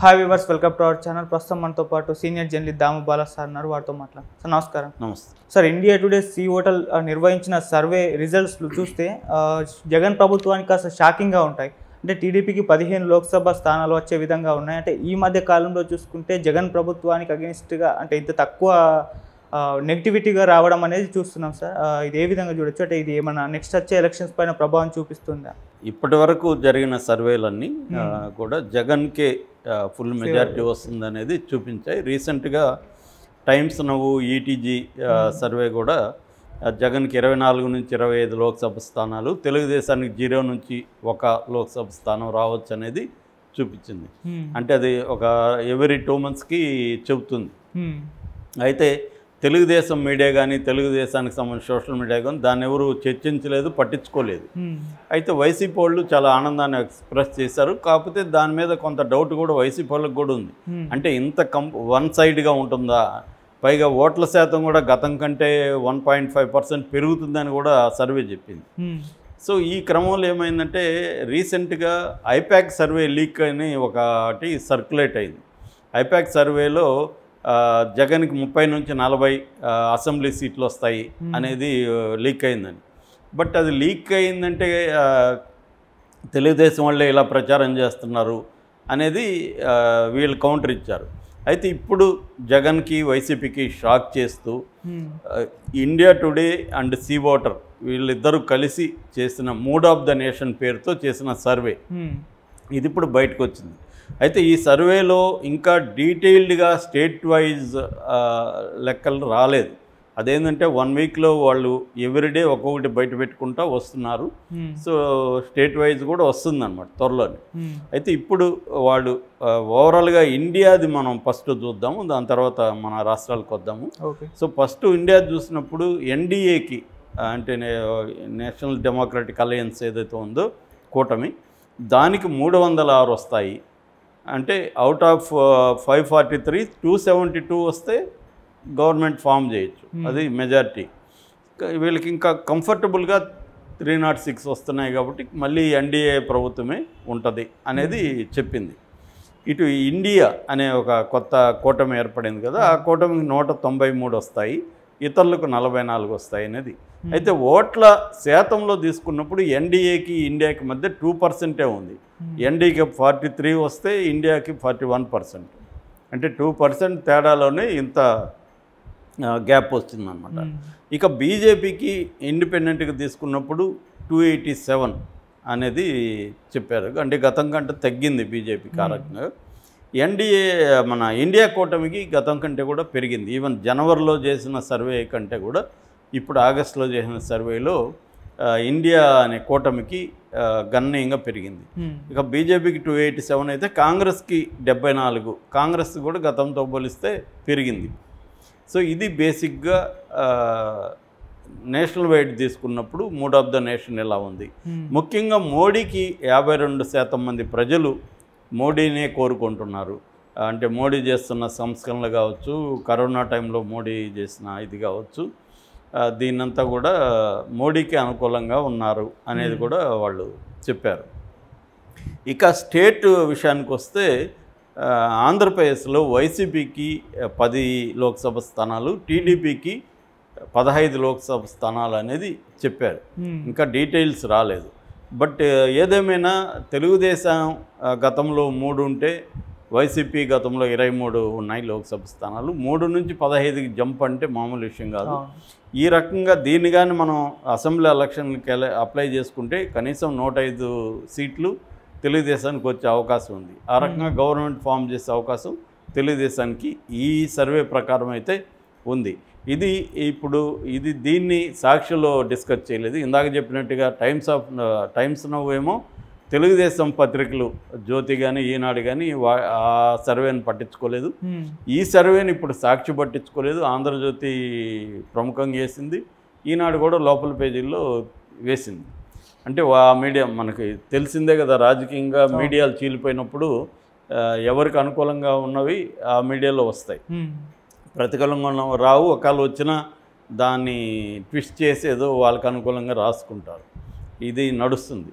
Hi viewers, welcome to our channel. ప్రస్తుతం మనతో పాటు senior journalist Damu Bala sir ఉన్నారు. వారితో మాట్లాడు సార్. నమస్కారం. నమస్తే సార్, ఇండియా టుడే సి హోటల్ నిర్వహించిన సర్వే రిజల్ట్స్ చూస్తే జగన్ ప్రభుత్వానికి కాస్త షాకింగ్గా ఉంటాయి. అంటే టీడీపీకి 15 లోక్సభ స్థానాలు వచ్చే విధంగా ఉన్నాయి. అంటే ఈ మధ్య కాలంలో చూసుకుంటే జగన్ ప్రభుత్వానికి అగెన్స్ట్గా అంటే ఇంత తక్కువ నెగిటివిటీగా రావడం అనేది చూస్తున్నాం సార్. ఇది ఏ విధంగా చూడొచ్చు? అంటే ఇది ఏమన్నా నెక్స్ట్ వచ్చే ఎలక్షన్స్ పైన ప్రభావం చూపిస్తుందా? ఇప్పటి వరకు జరిగిన సర్వేలన్నీ కూడా జగన్కే ఫుల్ మెజారిటీ వస్తుందనేది చూపించాయి. రీసెంట్గా టైమ్స్ నవ్వు ఈటీజీ సర్వే కూడా జగన్కి 24 నుంచి 25 లోక్సభ స్థానాలు, తెలుగుదేశానికి 0 నుంచి 1 లోక్సభ స్థానం రావచ్చు అనేది చూపించింది. అంటే అది ఒక ఎవ్రీ 2 monthsకి చెబుతుంది. అయితే తెలుగుదేశం మీడియా కానీ తెలుగుదేశానికి సంబంధించిన సోషల్ మీడియా కానీ దాన్ని ఎవరు చర్చించలేదు, పట్టించుకోలేదు. అయితే వైసీపీ వాళ్ళు చాలా ఆనందాన్ని ఎక్స్ప్రెస్ చేశారు. కాకపోతే దాని మీద కొంత డౌట్ కూడా వైసీపీ వాళ్ళకి కూడా ఉంది. అంటే ఇంత వన్ సైడ్గా ఉంటుందా? పైగా ఓట్ల శాతం కూడా గతం కంటే 1.5% పెరుగుతుందని కూడా సర్వే చెప్పింది. సో ఈ క్రమంలో ఏమైందంటే రీసెంట్గా ఐపాక్ సర్వే లీక్ అని ఒకటి సర్క్యులేట్ అయింది. ఐపాక్ సర్వేలో జగన్కి 30 నుంచి 40 అసెంబ్లీ సీట్లు వస్తాయి అనేది లీక్ అయిందని. బట్ అది లీక్ అయిందంటే తెలుగుదేశం వాళ్ళే ఇలా ప్రచారం చేస్తున్నారు అనేది వీళ్ళు కౌంటర్ ఇచ్చారు. అయితే ఇప్పుడు జగన్కి వైసీపీకి షాక్ చేస్తూ India Today and C Voter వీళ్ళిద్దరూ కలిసి చేసిన మూడ్ ఆఫ్ ద నేషన్ పేరుతో చేసిన సర్వే ఇది ఇప్పుడు బయటకు వచ్చింది. అయితే ఈ సర్వేలో ఇంకా డీటెయిల్డ్గా స్టేట్ వైజ్ లెక్కలు రాలేదు. అదేంటంటే 1 వీక్లో వాళ్ళు ఎవ్రీడే ఒక్కొక్కటి బయట పెట్టుకుంటూ వస్తున్నారు. సో స్టేట్ వైజ్ కూడా వస్తుందన్నమాట త్వరలోనే. అయితే ఇప్పుడు వాళ్ళు ఓవరాల్గా ఇండియాది మనం ఫస్ట్ చూద్దాము, దాని తర్వాత మన రాష్ట్రాలకు వద్దాము. సో ఫస్ట్ ఇండియా చూసినప్పుడు ఎన్డీఏకి అంటే నేషనల్ డెమోక్రటిక్ అలయన్స్ ఏదైతే ఉందో కూటమి, దానికి 306 వస్తాయి. అంటే అవుట్ ఆఫ్ 543 272 వస్తే గవర్నమెంట్ ఫామ్ చేయొచ్చు, అది మెజారిటీ. వీళ్ళకి ఇంకా కంఫర్టబుల్గా 306 వస్తున్నాయి కాబట్టి మళ్ళీ ఎన్డీఏ ప్రభుత్వమే ఉంటుంది అనేది చెప్పింది. ఇటు ఇండియా అనే ఒక కొత్త కూటమి ఏర్పడింది కదా, ఆ కూటమికి 193 వస్తాయి, ఇతరులకు 44 వస్తాయి అనేది. అయితే ఓట్ల శాతంలో తీసుకున్నప్పుడు ఎన్డీఏకి ఇండియాకి మధ్య 2% ఉంది. ఎన్డీఏకి 43 వస్తే ఇండియాకి 41%. అంటే 2% తేడాలోనే ఇంత గ్యాప్ వచ్చిందనమాట. ఇక బీజేపీకి ఇండిపెండెంట్గా తీసుకున్నప్పుడు 287 అనేది చెప్పారు. అంటే గతం కంటే తగ్గింది బీజేపీ కారకంగా. ఎన్డీఏ మన ఇండియా కూటమికి గతం కంటే కూడా పెరిగింది. ఈవెన్ జనవరిలో చేసిన సర్వే కంటే కూడా ఇప్పుడు ఆగస్టులో చేసిన సర్వేలో ఇండియా అనే కూటమికి గణనీయంగా పెరిగింది. ఇక బీజేపీకి 287 అయితే కాంగ్రెస్కి 74, కాంగ్రెస్ కూడా గతంతో పోలిస్తే పెరిగింది. సో ఇది బేసిక్గా నేషనల్ వైడ్ తీసుకున్నప్పుడు మూడ్ ఆఫ్ ద నేషన్ ఎలా ఉంది. ముఖ్యంగా మోడీకి 52% మంది ప్రజలు మోడీనే కోరుకుంటున్నారు. అంటే మోడీ చేస్తున్న సంస్కరణలు కావచ్చు, కరోనా టైంలో మోడీ చేసిన ఇది కావచ్చు, దీన్నంతా కూడా మోడీకి అనుకూలంగా ఉన్నారు అనేది కూడా వాళ్ళు చెప్పారు. ఇక స్టేట్ విషయానికి వస్తే ఆంధ్రప్రదేశ్లో వైసీపీకి 10 లోక్సభ స్థానాలు, టీడీపీకి 15 లోక్సభ స్థానాలు అనేది చెప్పారు. ఇంకా డీటెయిల్స్ రాలేదు. బట్ ఏదేమైనా తెలుగుదేశం గతంలో 3 ఉంటే వైసీపీ గతంలో 23 ఉన్నాయి లోక్సభ స్థానాలు. 3 నుంచి 15కి జంప్ అంటే మామూలు విషయం కాదు. ఈ రకంగా దీన్ని కానీ మనం అసెంబ్లీ ఎలక్షన్కి అప్లై చేసుకుంటే కనీసం 105 సీట్లు తెలుగుదేశానికి వచ్చే అవకాశం ఉంది. ఆ రకంగా గవర్నమెంట్ ఫామ్ చేసే అవకాశం తెలుగుదేశానికి ఈ సర్వే ప్రకారం అయితే ఉంది. దీన్ని సాక్షిలో డిస్కస్ చేయలేదు. ఇందాక చెప్పినట్టుగా టైమ్స్ నవ్ ఏమో తెలుగుదేశం పత్రికలు జ్యోతి కానీ ఈనాడు కానీ ఆ సర్వేని పట్టించుకోలేదు. ఈ సర్వేని ఇప్పుడు సాక్షి పట్టించుకోలేదు. ఆంధ్రజ్యోతి ప్రముఖంగా వేసింది, ఈనాడు కూడా లోపల పేజీల్లో వేసింది. అంటే ఆ మీడియా మనకి తెలిసిందే కదా, రాజకీయంగా మీడియాలు చీలిపోయినప్పుడు ఎవరికి అనుకూలంగా ఉన్నవి ఆ మీడియాలో వస్తాయి, ప్రతికూలంగా రావు. ఒకవేళ వచ్చినా దాన్ని ట్విస్ట్ చేసి ఏదో వాళ్ళకి అనుకూలంగా రాసుకుంటారు. ఇది నడుస్తుంది.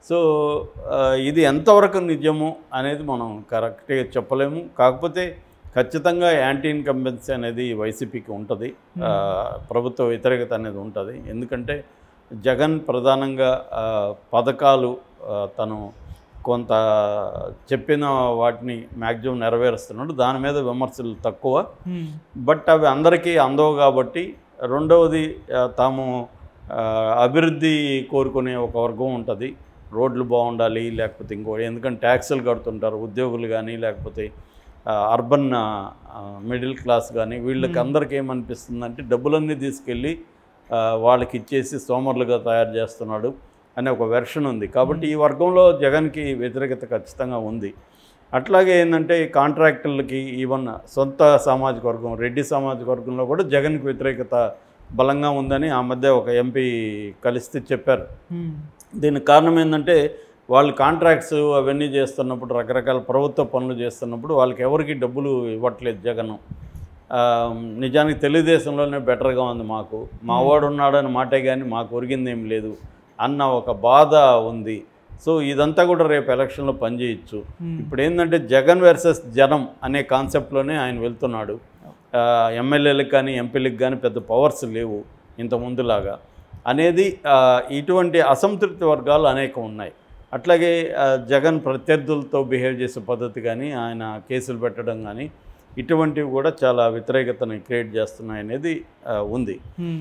సో ఇది ఎంతవరకు నిజము అనేది మనం కరెక్ట్గా చెప్పలేము. కాకపోతే ఖచ్చితంగా యాంటీ ఇన్కంబెన్సీ అనేది వైసీపీకి ఉంటుంది, ప్రభుత్వ వ్యతిరేకత అనేది ఉంటుంది. ఎందుకంటే జగన్ ప్రధానంగా పథకాలు తను కొంత చెప్పిన వాటిని మ్యాక్సిమం నెరవేరుస్తున్నాడు, దాని మీద విమర్శలు తక్కువ. బట్ అవి అందరికీ అందవు కాబట్టి, రెండవది తాము అభివృద్ధి కోరుకునే ఒక వర్గం ఉంటుంది, రోడ్లు బాగుండాలి లేకపోతే ఇంకోటి, ఎందుకంటే ట్యాక్సులు కడుతుంటారు ఉద్యోగులు కానీ లేకపోతే అర్బన్ మిడిల్ క్లాస్ కానీ, వీళ్ళకి అందరికీ ఏమనిపిస్తుందంటే డబ్బులన్నీ తీసుకెళ్ళి వాళ్ళకి ఇచ్చేసి సోమరులుగా తయారు చేస్తున్నాడు అనే ఒక వెర్షన్ ఉంది. కాబట్టి ఈ వర్గంలో జగన్కి వ్యతిరేకత ఖచ్చితంగా ఉంది. అట్లాగే ఏంటంటే కాంట్రాక్టర్లకి, ఈవెన్ సొంత సామాజిక వర్గం రెడ్డి సామాజిక వర్గంలో కూడా జగన్కి వ్యతిరేకత బలంగా ఉందని ఆ మధ్య ఒక ఎంపీ కలిస్తే చెప్పారు. దీనికి కారణం ఏంటంటే వాళ్ళు కాంట్రాక్ట్స్ అవన్నీ చేస్తున్నప్పుడు, రకరకాల ప్రభుత్వ పనులు చేస్తున్నప్పుడు వాళ్ళకి ఎవరికి డబ్బులు ఇవ్వట్లేదు జగన్. నిజానికి తెలుగుదేశంలోనే బెటర్గా ఉంది, మాకు మావాడు ఉన్నాడని మాటే కానీ మాకు ఒరిగింది ఏం లేదు అన్న ఒక బాధ ఉంది. సో ఇదంతా కూడా రేపు ఎలక్షన్లో పనిచేయచ్చు. ఇప్పుడు ఏంటంటే జగన్ వర్సెస్ జనం అనే కాన్సెప్ట్లోనే ఆయన వెళ్తున్నాడు. ఎమ్మెల్యేలకు కానీ ఎంపీలకు కానీ పెద్ద పవర్స్ లేవు ఇంత ముందులాగా అనేది. ఇటువంటి అసంతృప్తి వర్గాలు అనేకం ఉన్నాయి. అట్లాగే జగన్ ప్రత్యర్థులతో బిహేవ్ చేసే పద్ధతి కానీ, ఆయన కేసులు పెట్టడం కానీ, ఇటువంటివి కూడా చాలా వ్యతిరేకతను క్రియేట్ చేస్తున్నాయి అనేది ఉంది.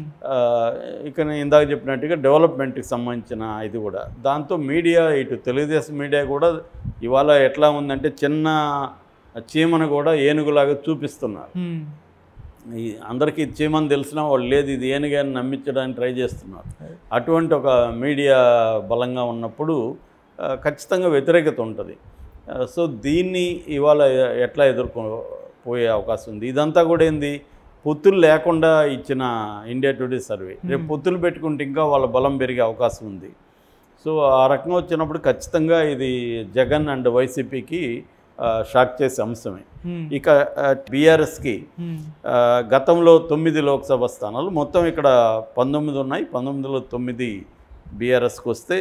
ఇక నేను ఇందాక చెప్పినట్టుగా డెవలప్మెంట్కి సంబంధించిన ఇది కూడా, దాంతో మీడియా, ఇటు తెలుగుదేశం మీడియా కూడా ఇవాళ ఎట్లా ఉందంటే చిన్న చీమను కూడా ఏనుగులాగా చూపిస్తున్నారు. అందరికీ చీమని తెలిసినా వాళ్ళు లేదు ఇది ఏనుగాని నమ్మించడానికి ట్రై చేస్తున్నారు. అటువంటి ఒక మీడియా బలంగా ఉన్నప్పుడు ఖచ్చితంగా వ్యతిరేకత ఉంటుంది. సో దీన్ని ఇవాళ ఎట్లా ఎదుర్కోపోయే అవకాశం ఉంది. ఇదంతా కూడా ఏంది, పొత్తులు లేకుండా ఇచ్చిన ఇండియా టుడే సర్వే. రేపు పొత్తులు పెట్టుకుంటే ఇంకా వాళ్ళ బలం పెరిగే అవకాశం ఉంది. సో ఆ రకంగా వచ్చినప్పుడు ఖచ్చితంగా ఇది జగన్ అండ్ వైసీపీకి షాక్ చేసే అంశమే. ఇక బీఆర్ఎస్కి గతంలో 9 లోక్సభ స్థానాలు, మొత్తం ఇక్కడ 19 ఉన్నాయి. 19లో 9 బీఆర్ఎస్కి వస్తే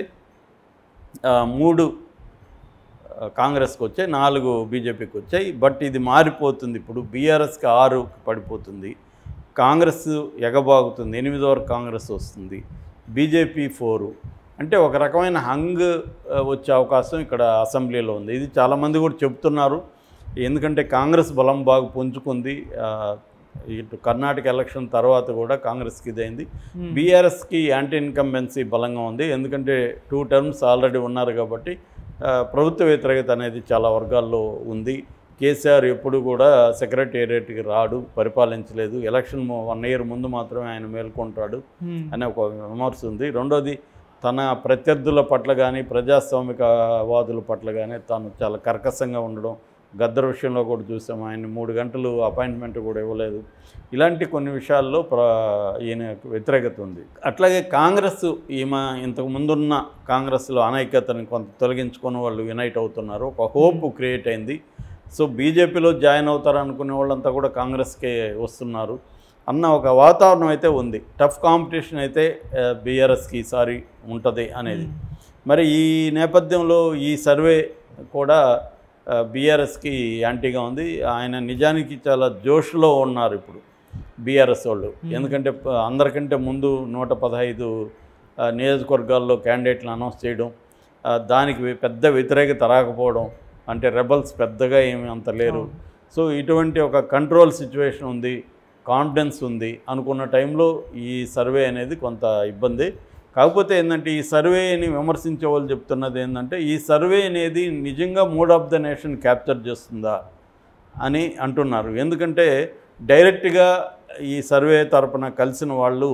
3 కాంగ్రెస్కి వచ్చాయి, 4 బీజేపీకి వచ్చాయి. బట్ ఇది మారిపోతుంది, ఇప్పుడు బీఆర్ఎస్కి 6 పడిపోతుంది, కాంగ్రెస్ ఎగబాగుతుంది, 8 వరకు కాంగ్రెస్ వస్తుంది, బీజేపీ 4. అంటే ఒక రకమైన హంగ్ వచ్చే అవకాశం ఇక్కడ అసెంబ్లీలో ఉంది. ఇది చాలామంది కూడా చెప్తున్నారు. ఎందుకంటే కాంగ్రెస్ బలం బాగా పుంజుకుంది. ఇటు కర్ణాటక ఎలక్షన్ తర్వాత కూడా కాంగ్రెస్కి ఇదైంది. బీఆర్ఎస్కి యాంటీ ఇన్కంబెన్సీ బలంగా ఉంది. ఎందుకంటే 2 టర్మ్స్ ఆల్రెడీ ఉన్నారు కాబట్టి ప్రభుత్వ వ్యతిరేకత అనేది చాలా వర్గాల్లో ఉంది. కేసీఆర్ ఎప్పుడు కూడా సెక్రటేరియట్కి రాడు, పరిపాలించలేదు, ఎలక్షన్ 1 ఇయర్ ముందు మాత్రమే ఆయన మేల్కొంటాడు అనే ఒక విమర్శ ఉంది. రెండోది, తన ప్రత్యర్థుల పట్ల కానీ ప్రజాస్వామికవాదుల పట్ల కానీ తాను చాలా కర్కశంగా ఉండడం. గద్దర్ విషయంలో కూడా చూసాం, ఆయన 3 గంటలు అపాయింట్మెంట్ కూడా ఇవ్వలేదు. ఇలాంటి కొన్ని విషయాల్లో ఈయన వ్యతిరేకత ఉంది. అట్లాగే కాంగ్రెస్, ఈమె ఇంతకు ముందున్న కాంగ్రెస్లో అనైక్యతని కొంత తొలగించుకొని వాళ్ళు యునైట్ అవుతున్నారు, ఒక హోప్ క్రియేట్ అయింది. సో బీజేపీలో జాయిన్ అవుతారు అనుకునే వాళ్ళంతా కూడా కాంగ్రెస్కే వస్తున్నారు అన్న ఒక వాతావరణం అయితే ఉంది. టఫ్ కాంపిటీషన్ అయితే బీఆర్ఎస్కి ఈసారి ఉంటుంది అనేది. మరి ఈ నేపథ్యంలో ఈ సర్వే కూడా బీఆర్ఎస్కి యాంటీగా ఉంది. ఆయన నిజానికి చాలా జోష్లో ఉన్నారు ఇప్పుడు బీఆర్ఎస్ వాళ్ళు. ఎందుకంటే అందరికంటే ముందు 115 నియోజకవర్గాల్లో క్యాండిడేట్లను అనౌన్స్ చేయడం, దానికి పెద్ద వ్యతిరేకత రాకపోవడం, అంటే రెబల్స్ పెద్దగా ఏమి అంత లేరు. సో ఇటువంటి ఒక కంట్రోల్ సిచ్యువేషన్ ఉంది, కాన్ఫిడెన్స్ ఉంది అనుకున్న టైంలో ఈ సర్వే అనేది కొంత ఇబ్బంది. కాకపోతే ఏంటంటే ఈ సర్వేని విమర్శించే వాళ్ళు చెప్తున్నది ఏంటంటే ఈ సర్వే అనేది నిజంగా mood of the nation capture చేస్తుందా అని అంటున్నారు. ఎందుకంటే డైరెక్ట్గా ఈ సర్వే తరపున కలిసిన వాళ్ళు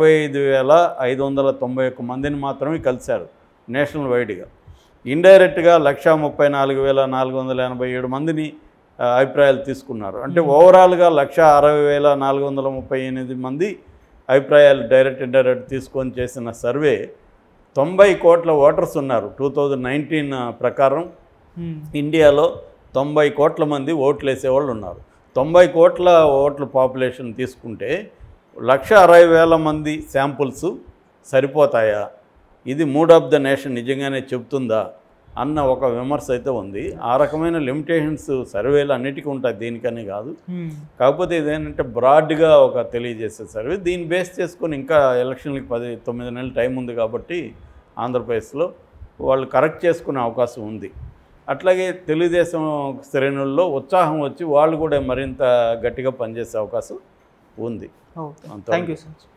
25,591 మందిని మాత్రమే కలిశారు నేషనల్ వైడ్గా. ఇండైరెక్ట్గా 134,487 మందిని అభిప్రాయాలు తీసుకున్నారు. అంటే ఓవరాల్గా 160,438 మంది అభిప్రాయాలు డైరెక్ట్ ఇండైరెక్ట్ తీసుకొని చేసిన సర్వే. 90 కోట్ల ఓటర్స్ ఉన్నారు 2019 ప్రకారం. ఇండియాలో 90 కోట్ల మంది ఓట్లు వేసేవాళ్ళు ఉన్నారు. 90 కోట్ల ఓట్ల పాపులేషన్ తీసుకుంటే 160,000 మంది శాంపుల్స్ సరిపోతాయా ఇది మూడ్ ఆఫ్ ద నేషన్ నిజంగానే చెప్తుందా అన్న ఒక విమర్శ అయితే ఉంది. ఆ రకమైన లిమిటేషన్స్ సర్వేలు అన్నిటికీ ఉంటాయి, దీనికని కాదు. కాకపోతే ఇదేంటంటే బ్రాడ్గా ఒక తెలియజేసే సర్వే. దీన్ని బేస్ చేసుకొని ఇంకా ఎలక్షన్లకి 9 నెలలు టైం ఉంది కాబట్టి ఆంధ్రప్రదేశ్లో వాళ్ళు కరెక్ట్ చేసుకునే అవకాశం ఉంది. అట్లాగే తెలుగుదేశం శ్రేణుల్లో ఉత్సాహం వచ్చి వాళ్ళు కూడా మరింత గట్టిగా పనిచేసే అవకాశం ఉంది. Thank you sir.